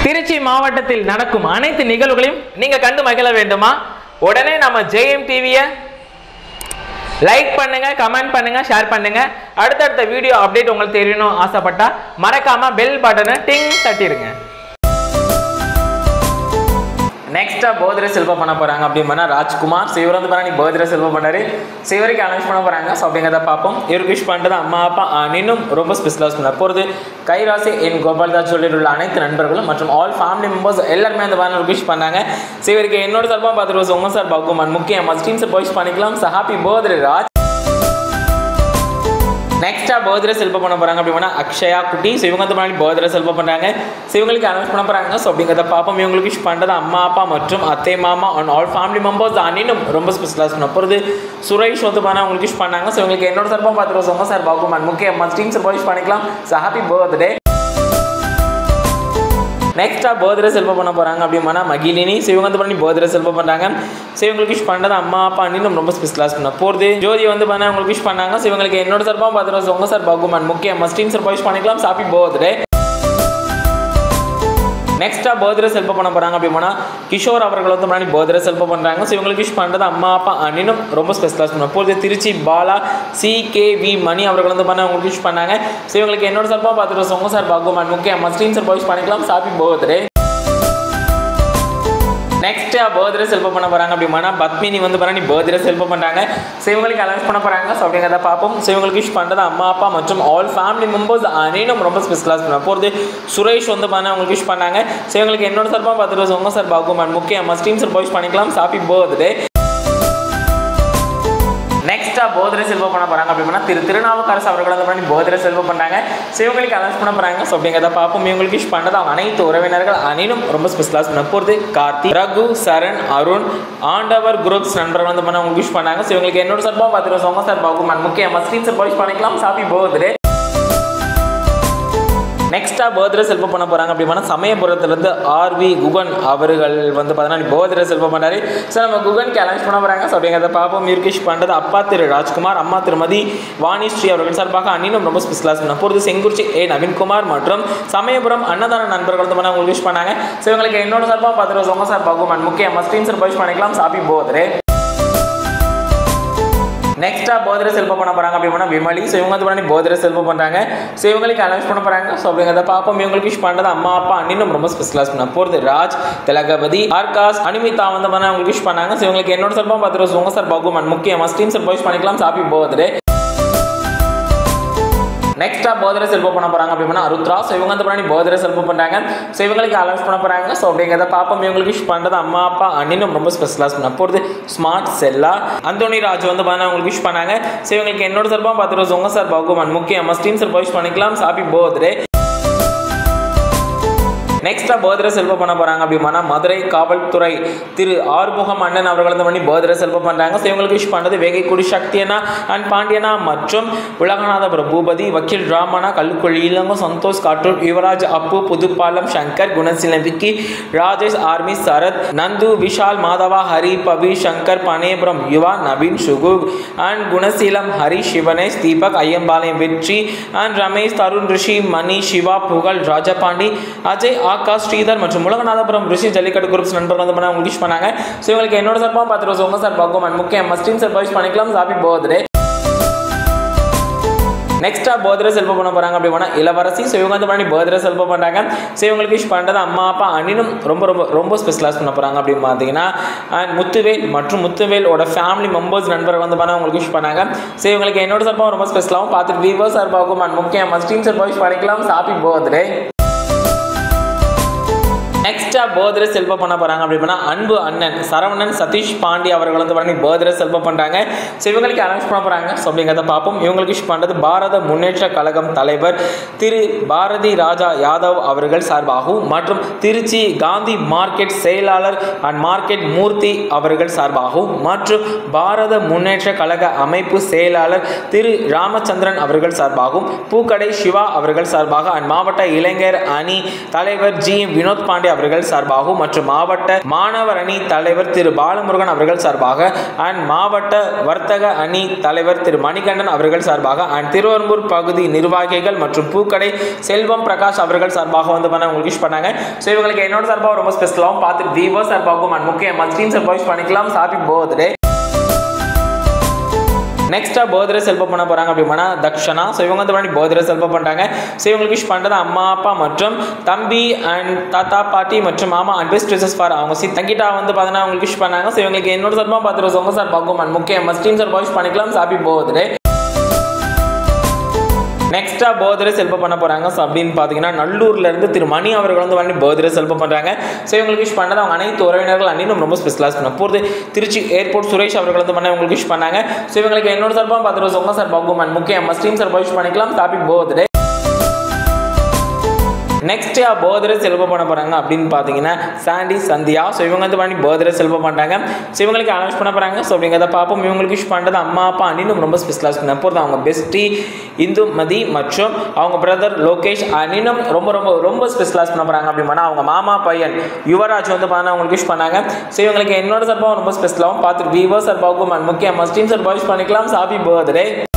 திருச்சி மாவட்டத்தில் நடக்கும் அனைத்து நிகழ்வுகளையும் நீங்க கண்டு மகிழ வேண்டுமா? உடனே நம்ம JM டிவியை லைக் பண்ணுங்க, கமெண்ட் பண்ணுங்க, ஷேர் பண்ணுங்க. அடுத்தடுத்த வீடியோ அப்டேட் உங்களுக்கு தெரியணும் ஆசைப்பட்டா மறக்காம பெல் பட்டனை டிங் தட்டிடுங்க. நெக்ஸ்டா பர்த்டே செலிப்ரேட் பண்ண போறாங்க அப்படின்னா ராஜ்குமார். இவர் வந்து பாருங்க பர்த்டே செலிப்ரேட் பண்ணாரு. இவருக்கு அனௌன்ஸ் பண்ண போறாங்க. ஸோ அப்படிங்கிறத பார்ப்போம். இவருக்கு விஷ் பண்ணுறது அம்மா அப்பா இன்னும் ரொம்ப ஸ்பெஷலாக பண்ண போகிறது கைராசி என் கோபால்தாஸ் சொல்லிட்டு உள்ள அனைத்து நண்பர்களும் மற்றும் ஆல் ஃபேமிலி மெம்பர்ஸ் எல்லாருமே அந்த மாதிரி விஷ் பண்ணாங்க. இவருக்கு என்னோட சார்பாக பார்த்துட்டு உங்க சார் பகுமான் முக்கியம் ஸ்டீம்ஸ் விஷ் பண்ணிக்கலாம். So happy birthday Raj. நெக்ஸ்டா பர்த்டே செலிப்ரேட் பண்ண போறாங்க அப்படின்னா அக்ஷயா குட்டி. இவங்க வந்து முன்னாடி பர்த்டே செலிப்ரேட் பண்றாங்க. இவங்களுக்கு அனௌன்ஸ் பண்ண போறாங்க. ஸோ அப்படிங்கிறத பார்ப்போம். இவங்களுக்கு விஷ் பண்ணுறது அம்மா அப்பா மற்றும் அத்தை மாமா அண்ட் ஆல் ஃபேமிலி மெம்பர்ஸ் இன்னும் ரொம்ப ஸ்பெஷலாக பண்ண போகிறது சுரேஷ் வந்து பண்ண அவங்களுக்கு விஷ் பண்ணாங்க. ஸோ இவங்களுக்கு என்னோட சார்பாக பார்த்துட்டு உங்க சார் பகுமான் முக்கியம் ஸ்டீம்ஸ் விஷ் பண்ணிக்கலாம். So happy birthday. நெக்ஸ்டா பர்த்டே செலிப்ரேட் பண்ண போறாங்க அப்படின்னா மகிழினி. இவங்க வந்து பண்ணி பர்த்டே செலிப்ரேட் பண்றாங்க. இவங்களுக்கு விஷ் பண்ணுறது அம்மா அப்பா இன்னும் ரொம்ப ஸ்பெஷலாக பண்ண போகிறது ஜோதி வந்து பண்ண அவங்களுக்கு விஷ் பண்ணாங்க. இவங்களுக்கு என்னோட சார்பாக பார்த்துட்டு உங்க சார் பகுமான் முக்கியம் ஸ்டீம் சார் விஷ் பண்ணிக்கலாம். Happy birthday. நெக்ஸ்டா பர்த்டே செலிப்ரேட் பண்ண போறாங்க அப்படின்னா கிஷோர் அவர்கள் வந்து முன்னாடி பர்த்டே செலிப்ரேட் பண்றாங்க. இவங்களுக்கு விஷ் பண்ணுறது அம்மா அப்பா இன்னும் ரொம்ப ஸ்பெஷலாக பண்ண போகிறது திருச்சி பாலா CKV மணி அவர்கள் வந்து பண்ண அவங்களுக்கு விஷ் பண்ணாங்க. இவங்களுக்கு என்னோட சார்பாக பார்த்துட்டு உங்க சார் பகுமான் முக்கியம் ஸ்டீம் சார் விஷ் பண்ணிக்கலாம். Happy birthday. Next birthday celebrate பண்ண போறாங்க அப்படின்னா பத்மினி வந்து பண்ணி பர்த்டே செலிப்ரேட் பண்றாங்க. இவங்களுக்கு அனௌன்ஸ் பண்ண போறாங்க. ஸோ அப்படிங்கிறத பார்ப்போம். இவங்களுக்கு விஷ் பண்ணுறது அம்மா அப்பா மற்றும் ஆல் ஃபேமிலி மெம்பர்ஸ் இன்னும் ரொம்ப ஸ்பெஷலாக பண்ண போகிறது சுரேஷ் வந்து பண்ண அவங்களுக்கு விஷ் பண்ணாங்க. இவங்களுக்கு என்னோட சார்பாக பார்த்துட்டு உங்க சார் பகுமான் முக்கியம் ஸ்டீம் சார் விஷ் பண்ணிக்கலாம். Happy birthday. நெக்ஸ்டா பர்த்டே செலிப்ரேட் பண்ண போறாங்க அப்படின்னா திருநாவுக்கரசு அவர்கள் வந்து பண்ணி பர்த்டே செலிப்ரேட் பண்ணாங்க. இவங்களுக்கு அனௌன்ஸ் பண்ண போறாங்க. ஸோ அப்படிங்கிறத பார்ப்போம். இவங்களுக்கு விஷ் பண்ணது அவங்க அனைத்து உறவினர்கள் இன்னும் ரொம்ப ஸ்பெஷலாக பண்ண போகிறது கார்த்தி, ரகு, சரண், அருண், ஆண்டவர் குரூப்ஸ் நண்பர்கள் வந்து பண்ண அவங்களுக்கு விஷ் பண்ணாங்க. இவங்களுக்கு என்னோட சார்பாக பார்த்துட்டு உங்க சார் பகுமான் முக்கியம் ஸ்டீம் சார் விஷ் பண்ணிக்கலாம். Happy birthday. நெக்ஸ்டா பர்த்டே செலிப்ரேட் பண்ண போறாங்க அப்படின்னா சமயபுரத்திலிருந்து RV குகன் அவர்கள் வந்து பார்த்தீங்கன்னா பர்த்டே செலிப்ரேட் பண்ணாரு. ஸோ நம்ம குகனுக்கு அனௌன்ஸ் பண்ண போறாங்க. ஸோ அப்படிங்கிறத பார்ப்போம். இவருக்கு விஷ் பண்ணுறது அப்பா திரு ராஜ்குமார், அம்மா திருமதி வாணிஸ்ரீ அவர்கள் சார்பாக இன்னும் ரொம்ப ஸ்பெஷலாக பண்ண போகிறது செங்குறிச்சி நவீன்குமார் மற்றும் சமயபுரம் அன்னதான நண்பர்கள் வந்து பண்ண உங்களுக்கு விஷ் பண்ணாங்க. ஸோ இவங்களுக்கு என்னோட சார்பாக பார்த்துட்டு உங்க சார் பகுமான் முக்கியம் ஸ்டீம் சார் விஷ் பண்ணிக்கலாம். Happy birthday. நெக்ஸ்டா பர்த்டே செலிப்ரேட் பண்ண போறாங்க அப்படின்னா விமலி. இவங்க வந்து பண்ணி பர்த்டே செலிப்ரேட் பண்றாங்க. இவங்களுக்கு அனௌன்ஸ் பண்ண போறாங்க. ஸோ அப்படிங்கிறத பார்ப்போம். இவங்களுக்கு விஷ் பண்ணுறது அம்மா அப்பா இன்னும் ரொம்ப ஸ்பெஷலாக பண்ண போகிறது ராஜ், திலகபதி, ஆர்காஸ், அனிமிதா வந்து பண்ண அவங்களுக்கு விஷ் பண்ணாங்க. இவங்களுக்கு என்னோட சார்பாக பார்த்துட்டு உங்க சார் பகுமான் முக்கியம் ஸ்டீம் சார் விஷ் பண்ணிக்கலாம். Happy birthday. நெக்ஸ்டா பர்த்டே செலிப்ரேட் பண்ண போறாங்க அப்படின்னா ருத்ரா. இவங்க வந்து பண்ணி பர்த்டே செலிப்ரேட் பண்றாங்க. இவங்களுக்கு அனௌன்ஸ் பண்ண போறாங்க. ஸோ அப்படிங்கிறத பார்ப்போம். இவங்களுக்கு விஷ் பண்ணுறது அம்மா அப்பா இன்னும் ரொம்ப ஸ்பெஷலாக பண்ண போகிறது ஸ்மார்ட் செல்லா, அந்தோனி ராஜ் வந்து பண்ண அவங்களுக்கு விஷ் பண்ணாங்க. இவங்களுக்கு என்னோட சார்பாக பார்த்துட்டு உங்க சார் பகுமான் முக்கியம் ஸ்டீம் சார் விஷ் பண்ணிக்கலாம். Happy birthday. நெக்ஸ்டா பர்த்டே செலிப்ரேட் பண்ண போறாங்க அப்படின்னா மதுரை காவல்துறை திரு ஆறுமுகம் அண்ணன் அவர்கள் வந்து பண்ணி பர்த்டே செலிப்ரேட் பண்றாங்க. இவங்களுக்கு விஷ் பண்ணது வேகைக்குடி சக்தியனா அண்ட் பாண்டியனா மற்றும் உலகநாதபுரம் பூபதி, வக்கீல் Ramana, Kallukuzhi Ilango, Santhosh Kattur, Yuvaraj, Appu, Puduppalam, Shankar, Gunaseelan, Vicky, Rajesh, army, Sarath, Nandhu, Vishal, Madhava, Hari, Pavi, Shankar, Banepuram, Yuva, Naveen, Sugu and Gunaseelam, Hari, Sivanesh, Deepak, Ayyampalayam, Vetri and Ramesh, Tharun, Rishi, Mani, Siva, Pugazh, Rajapandi, Ajay, Akash, Sridhar மற்றும் உலகநாதபுரம் ரிஷி ஜல்லிக்கட்டு குரூப்ஸ் நண்பர்கள் வந்து பண்ண விஷ் பண்ணாங்க. இவங்களுக்கு என்னோட சார்பாக பார்த்துட்டு உங்க சார் பகுமான் முக்கியம் ஸ்டீம் சார் விஷ் பண்ணிக்கலாம். Happy birthday. நெக்ஸ்டா பர்த்டே செலிப்ரேட் பண்ண போறாங்க அப்படின்னா இளவரசி. இவங்க வந்து பண்ணி பர்த்டே செலிப்ரேட் பண்றாங்க. இவங்களுக்கு விஷ் பண்ணுறது அம்மா அப்பா இன்னும் ரொம்ப ரொம்ப ரொம்ப ஸ்பெஷலாக பண்ண போறாங்க அப்படின்னு பார்த்தீங்கன்னா முத்துவேல் மற்றும் முத்துவேலோட ஃபேமிலி மெம்பர்ஸ் நண்பர்கள் வந்து பண்ண அவங்களுக்கு விஷ் பண்ணாங்க. இவங்களுக்கு என்னோட சார்பாக ரொம்ப ஸ்பெஷலாகவும் பார்த்துட்டு வீவர்ஸ் சார்பாகவும் முக்கியம் ஸ்டீம் சார் விஷ் பண்ணிக்கலாம். Happy birthday. நெக்ஸ்டா பர்த்டே செலிப்ரேட் பண்ண போறாங்க அப்படின்னா அன்பு அண்ணன் சரவணன் சதீஷ் பாண்டி அவர்கள் வந்து பண்ணி பர்த்டே செலிப்ரேட் பண்றாங்க. இவங்களுக்கு அனௌன்ஸ் பண்ண போறாங்க. ஸோ அப்படிங்கிறத பார்ப்போம். இவங்களுக்கு விஷ் பண்ணுறது பாரத முன்னேற்ற கழகம் தலைவர் திரு பாரதி ராஜா யாதவ் அவர்கள் சார்பாகவும் மற்றும் திருச்சி காந்தி மார்க்கெட் செயலாளர் அண்ட் மார்க்கெட் மூர்த்தி அவர்கள் சார்பாகவும் மற்றும் பாரத முன்னேற்ற கழக அமைப்பு செயலாளர் திரு ராமச்சந்திரன் அவர்கள் சார்பாகவும் பூக்கடை சிவா அவர்கள் சார்பாக அண்ட் மாவட்ட இளைஞர் அணி தலைவர் GM வினோத் பாண்டே அவர்கள் சார்பாகவும் மற்றும் மாவட்ட மாணவர் அணி தலைவர் திரு பாலமுருகன் அவர்கள் சார்பாக அண்ட் மாவட்ட வர்த்தக அணி தலைவர் திரு மணிகண்டன் அவர்கள் சார்பாக அண்ட் திருவெரும்பூர் பகுதி நிர்வாகிகள் மற்றும் பூக்கடை செல்வம் பிரகாஷ் அவர்கள் சார்பாக வந்து உங்களுக்கு விஷ் பண்ணாங்க. ஸோ இவங்களுக்கு என்னோட சார்பாக ரொம்ப ஸ்பெஷலாகவும் பார்த்து வீவர் சார்பாகவும் அண்ட் முக்கியமாக ஸ்டீம் சார்பாக விஷ் பண்ணிக்கலாம். Happy birthday. நெக்ஸ்டா பர்த்டே செலிப்ரேட் பண்ண போறாங்க அப்படின்னா தக்ஷனா. ஸோ இவங்க வந்து பர்த்டே செலிப்ரேட் பண்றாங்க. ஸோ இவங்களுக்கு விஷ் பண்றது அம்மா அப்பா மற்றும் தம்பி அண்ட் தாத்தா பாட்டி மற்றும் மாமா அண்ட் பெஸ்ட் விஷஸ் ஃபார் அவங்க தங்கிட்டா வந்து பார்த்தீங்கன்னா அவங்களுக்கு விஷ் பண்ணாங்க. ஸோ இவங்களுக்கு என்னோட சார்பாக பார்த்துட்டு உங்க சார் பார்க்கும் அண்ட் முக்கியமாக ஸ்டீம் சார்பாக விஷ் பண்ணிக்கலாம். Happy birthday. நெக்ஸ்டா பர்த்டே செலிப்ரேட் பண்ண போறாங்க. ஸோ அப்படின்னு பார்த்தீங்கன்னா நல்லூர்ல இருந்து திரு மணி அவர்கள் வந்து பர்த்டே செலிப்ரேட் பண்றாங்க. ஸோ இவங்களுக்கு விஷ் பண்ணது அவங்க அனைத்து உறவினர்கள் அன்னையும் ரொம்ப ஸ்பெஷலாக பண்ண போகிறது திருச்சி ஏர்போர்ட் சுரேஷ் அவர்கள் வந்து உங்களுக்கு விஷ் பண்ணாங்க. ஸோ இவங்களுக்கு என்னோட சார்பாக பார்த்துட்டு உங்க சார் பார்க்கும் அண்ட் முக்கியமாக ஸ்டீம் சார்பாக விஷ் பண்ணிக்கலாம். Happy birthday. Next birthday celebrate பண்ண போறாங்க அப்படின்னு பார்த்தீங்கன்னா சாண்டி சந்தியா. ஸோ இவங்க வந்து பர்த்டே செலிப்ரேட் பண்ணுறாங்க. ஸோ இவங்களுக்கு அனௌன்ஸ் பண்ண போறாங்க. ஸோ அப்படிங்கிறத பார்ப்போம். இவங்களுக்கு விஷ் பண்ணுறது அம்மா அப்பா அண்ணினும் ரொம்ப ஸ்பெஷலாக பண்ண போகிறது அவங்க பெஸ்டி இந்துமதி மற்றும் அவங்க பிரதர் லோகேஷ் அண்ணினும் ரொம்ப ரொம்ப ரொம்ப ஸ்பெஷலாக பண்ண போறாங்க அப்படின்னா அவங்க மாமா பையன் யுவராஜ் வந்து பார்த்தா அவங்களுக்கு விஷ் பண்ணாங்க. ஸோ இவங்களுக்கு என்னோட சார்பாக ரொம்ப ஸ்பெஷலாகவும் பார்த்துட்டு வீவர் சார்பாகவும் முக்கியமாக ஸ்டீம் சார்பாக விஷ் பண்ணிக்கலாம். Happy birthday.